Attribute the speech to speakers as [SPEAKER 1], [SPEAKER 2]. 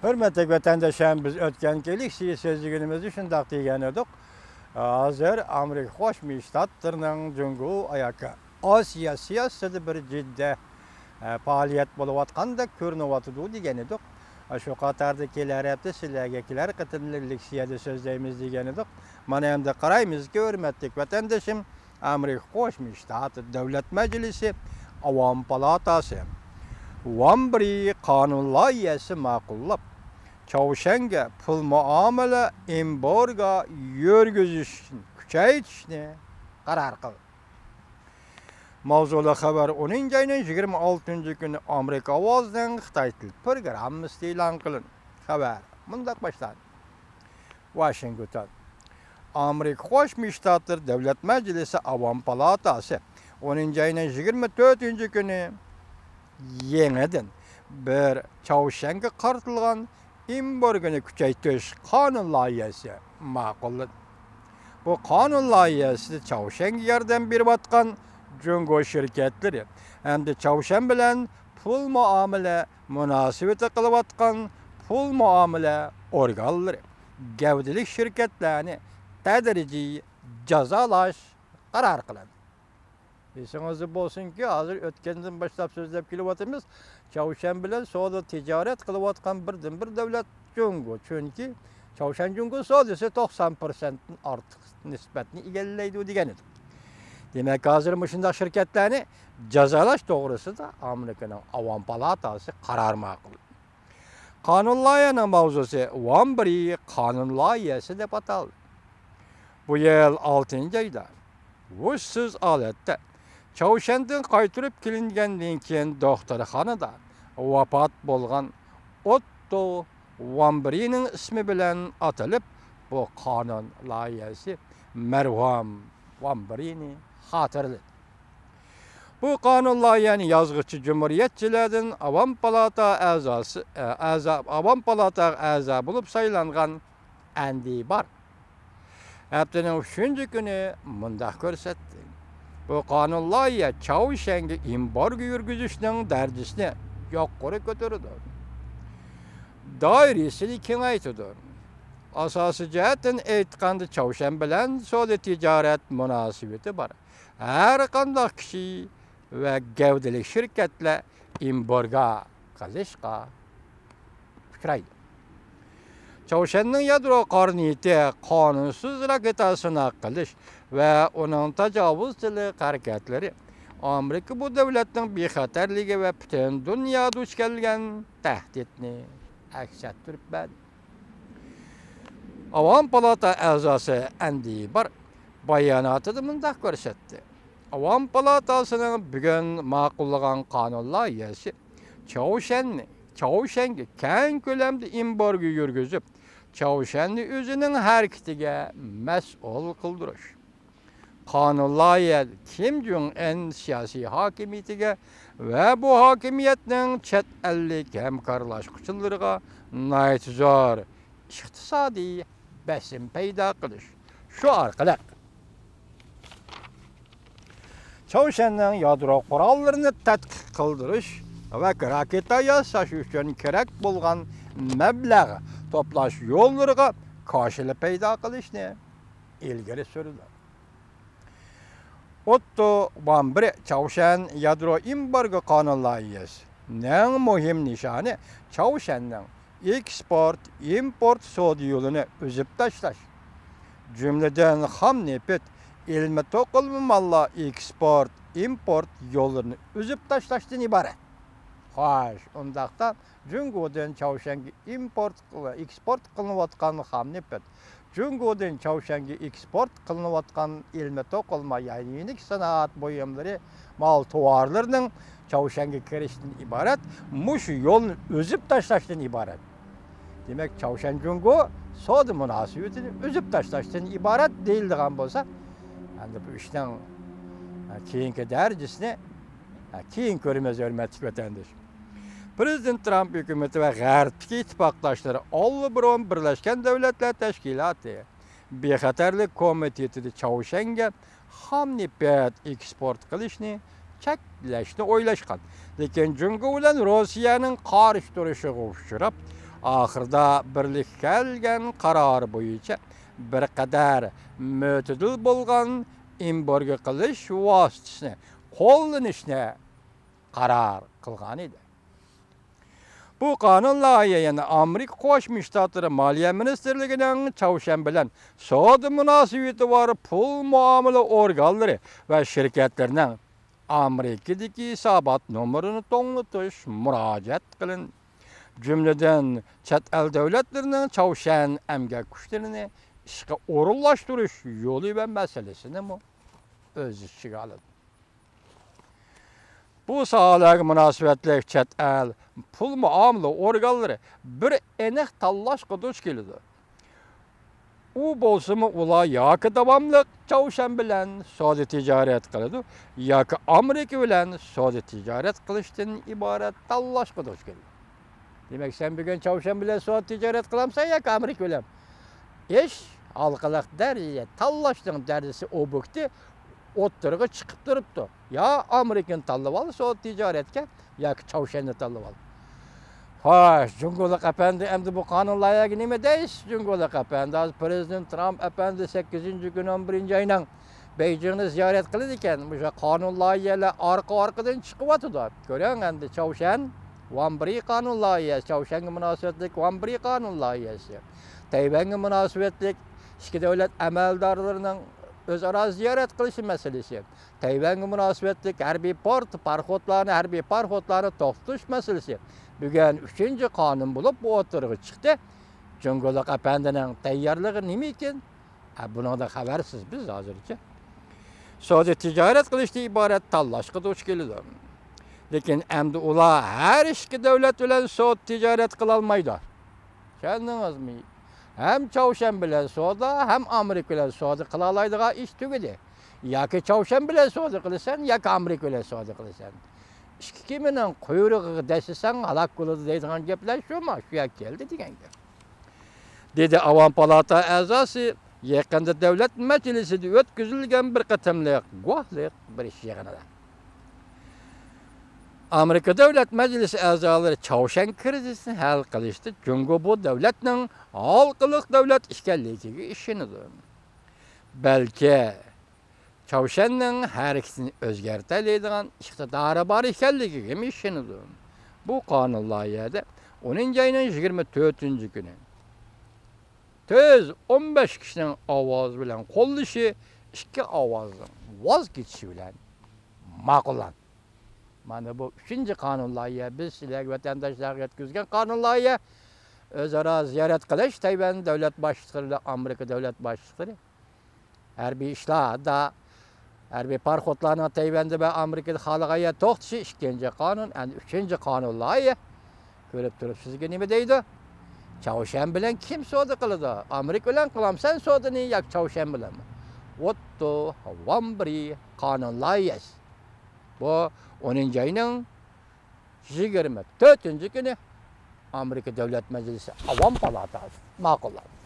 [SPEAKER 1] Hürmetli vatandaşlarım, biz ötken gelik sözlüğümüzü şundaq degan edik. Hazır Amerika Qo'shma Shtatlarining Jungu ayaka Osiyo siyosatida bir jiddiy faoliyat bo'layotgandek ko'rinyapti degan edik. Shu qatorda kelar hafta sizlarga kelar qitimlilik siyosatida so'zlaymiz degan edik. Mana endi qaraymizki, hurmatli vatandoshim, Amerika Qo'shma Shtatlar Davlat Majlisi Avom palatasi 11 qonun loyihasi ma'qullab, Çavuşanga pul muomala embargo yurgizishni kuchaytirishni qaror qildi. Mavzuli xabar 10-26 kuni Amerika ovozining Xitoy til programmasi e'lon qilindi. Xabar mundaq boshlandi. Washington. Amerika Qo'shma Shtatlar Davlat Majlisi Avom palatasi 10-24-kuni yangidan bir Çavuşanga qartilgan embargoni kuchaytirish qonun loyihasi ma'qulladi. Bu qonun loyihasida Çavuşanga yordam berayotgan Jungo shirkatlari hamda Çavuşan bilan pul muomala munosabati qilayotgan pul muomala organlari gavdalik shirkatlarni tadrijiy jazolash qaror qiladi. Esingizda bo'lsinki, hozir o'tgandan boshlab so'zlab kelyapmiz. Çavuşan bilan savdo tijorat qilayotgan birdan-bir davlat Jungo. Chunki Çavuşan Jungo savdosi 90% dan ortiq nisbatni egallaydi degan edi. Demak, hozir shunday shirkatlarni jazolash to'g'risida Amerikaning Avom palatasi qaror ma'qul. Qonun loyihaning mavzusi 11 qonun loyihasi deb ataldi. Bu yil 6-oyda ushsiz holatda Çavuşandan qaytirib kelingandan keyin doktorxonada vafot bo'lgan Otto Wambrining ismi bilan atalib, bu qonun loyihasi marhum Wambrini xotirladi. Bu qonun loyihani yozuvchi Cumhuriyetçilerden Avom palata a'zo bo'lib saylangan Andy Barr haftaning 3-kuni mundaq ko'rsatdi. Bu qonun loyiha Çavuşanga embargo yurgizishning darajasini yuqori ko'taradi. Doirasini kengaytirdi. Asosiy jihatdan aytganda Çavuşan bilan savdo tijorat munosabati bor. Har qanday kishi va gavdalik shirkatlar embargo qilishga uchraydi. Çavuşanning yadro qarniyati qonunsiz raketa sinaq qilish va uning tajovuzchilik harakatlari Amerika bu davlatning bexatarligi va butun dunyoda duch kelgan tahdidni aks ettirib. Avom palata a'zosi Andy Barr bayonotida mundaq ko'rsatdi. Avom palatasining bugun ma'qullagan qonun loyihasi Çavuşanga keng ko'lamda embargo yurgizib, Çavuşanni o'zining harakatiga mas'ul qildirish. Qonun loyiha Kim Jong Un siyosiy hokimiyatiga va bu hokimiyatning chet ellik hamkorlashuvchilariga zo'r iqtisodiy bosim paydo qilish. Shu orqali Çavuşanning yadro qurollarini tadqiq qildirish va raketa yasash uchun kerak bo'lgan mablag' to'plash yo'llariga qo'shilib paydo qilishni ilgari surdi. Otto Wambri Çavuşan yadro embargo qonun loyihasi ning muhim nishoni Çavuşanning eksport-import savdo yo'lini uzib tashlash. Jumladan xam neft, ilmiy to'qilma mallar eksport-import yo'llarini uzib tashlashdan iborat. Xo'sh, undaqda Jungodan Çavuşanga eksport qilinayotgan xam neft, Jungodan Çavuşanga eksport qilinayotgan ilmiy to'qilma, ya'ni yenik sanoat buyumlari, mal tovarlarining Çavuşanga kirishdan iborat, mush yo'lni uzib tashlashdan iborat. Demak, Çavuşan Jungo savdo munosabatini uzib tashlashdan iborat deyilgan bo'lsa, endi bu ishning keyingi darajasini keyin ko'ramiz, hurmatli vatandosh. Prezident Trump hukumati va G'arbdagi ittifoqdoshlari allabirun Birlashgan Davlatlar Tashkiloti bexatarlik komitetida Çavuşanga xam neft eksport qilishni cheklashni o'ylashgan. Lekin Jungo bilan Rossiyaning qarshi turishiga uchrab, ahırda birlik kelgen karar boyunca bir kadar mötedil bolgan imborga qilish vositasini qo'llanishni qarar qilgan edi. Bu qonun loyihasini Amerika Qo'shma Shtatlari Moliya Ministerligining Chavshan bilan savdo munosabati bor pul muomala organlari va shirkatlarining Amerikadagi hisobot nomerini to'ng'itish murojaat qilindi. Jumladan chet el davlatlarining Chavshan emgak kuchlarini ishga o'rinlashtirish yo'li va masalasini o'z ichiga oladi. Bu sohalarga munosabatli chet el pul muomala organlari bir aniq tanlashga duch keladi. U bo'lsa-mu ular yoki davomli Chavshan bilan savdo tijorat qiladi, yoki Amerika bilan savdo tijorat qilishdan iborat tanlashga duch keladi. Demak, sen bugun Chavshan bilan savdo tijorat qilamsan yoki Amerika bilan? Ish halqalaq darajada tanlashning darajasi ob'ekti o'ttirg'i chiqib turibdi. Ya Amerikani tanlab ol savdo tijoratga yoki Chavshanni tanlab ol. Xo'sh, Jungo'liq apandi endi bu qonun loyihasiga nima deysiz? Jungo'liq apandi, Prezident Trump apandi 8-kun 11-oyning Beijingni ziyorat qildi ekan. O'sha qonun loyihalari orqa-orqadan chiqyapti. Ko'ring, endi Chavshan Wambri qonun loyihasi, Chavshanga munosabatli Wambri qonun loyihasi. Tayvanga munosabatli ikki davlat amaldorlarining o'zaro ziyorat qilishi masalasi. Tayvanga munosabatli harbiy parxodlarni to'xtatish masalasi. Bugun 3-qonun bo'lib bu o'tirg'i chiqdi. Jungo'liq apandining tayyorligi nima ekan? Bundan xabarsiz biz hozircha. Savdo tijorat qilishdan iborat tanlashga duch keladi. Lekin endi ular har ikki davlat bilan savdo tijorat qila olmaydi. Tushundingizmi? Hem Chavshan bilan savdo, hem Amerika bilan savdo qila oladigan ish tugadi. Yoki Chavshan bilan savdo qilasan, yoki Amerika bilan savdo qilasan. Ikki kemining quyrug'iga dashasan halok bo'ladi deydigan gaplar shumi? Shu yoqqa keldi degan gap. Dedi Avam palata a'zosi yaqinda davlat majlisida o'tkazilgan bir qatimliq guvohlik bir ish yig'inida. Amerika Davlat Majlisi a'zolari Chavshan krizisini hal qilishda Jungo bu davlatning xalqliq davlat ekanligiga ishonadi. Balki Chavshanning harakatini o'zgartiradigan iqtidori bor ekanligiga ishonadi. Bu qonun loyihasida 10-oyning 24-kuni 15 kishining ovozi bilan qo'llashi, 2 ovozdan voz kechishi bilan ma'qullandi. Mana bu 3-qonun loyihasi biz sizlarga vatandoshlarga yetkazgan qonun loyihasi. O'zaro ziyorat qilish Tayvan davlat boshliqlari, Amerika davlat boshliqlari harbiy ishlarda harbiy parxodlarning Tayvanda va Amerikada xalqaga to'xtashi 2-qonun, endi 3-qonun loyihasi. Ko'rib turibsizga nima deydi? Chavshan bilan kim savdo qiladi? Amerika bilan qilamsan savdoni yoki Chavshan bilanmi? Otto Wambri qonun loyihasi. Bu 10-oyning 24-kuni Amerika Davlat Majlisi Avam palatasi ma'qulladi.